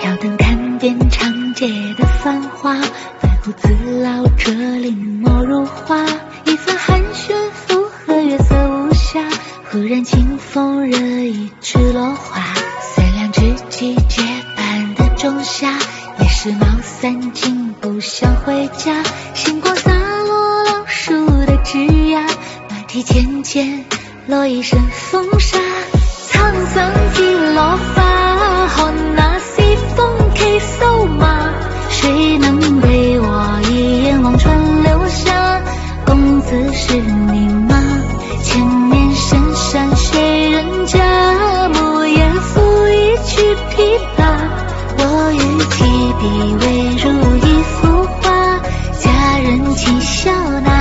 挑灯看遍长街的繁华，百户自老这临摹如画，一番寒暄附和月色无暇，忽然清风惹一池落花，三两知己结伴的仲夏，也是毛散尽不想回家，星光洒落老树的枝桠，马蹄渐渐落一身风沙，沧桑几落发，看那西风骑瘦马，谁能为我一眼望穿流下，公子是你吗？千年深山谁人家，暮雁赋一曲琵琶，我与提笔未如一幅画，佳人轻笑纳